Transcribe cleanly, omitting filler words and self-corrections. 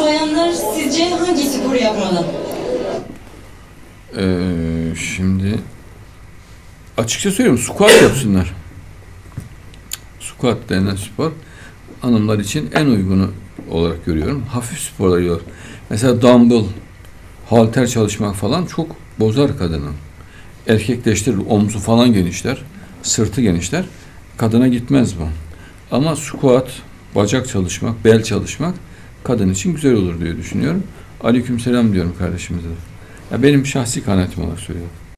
bayanlar sizce hangi sporu yapmalı? Şimdi açıkça söylüyorum, squat yapsınlar. Squat denen spor hanımlar için en uygunu olarak görüyorum. Hafif sporlar yiyor. Mesela dumbbell, halter çalışmak falan çok bozar kadını. Erkekleştirir, omzu falan genişler, sırtı genişler. Kadına gitmez bu. Ama squat, bacak çalışmak, bel çalışmak kadın için güzel olur diye düşünüyorum. Aleykümselam diyorum kardeşimize. Ya benim şahsi kanaatim olarak söylüyorum.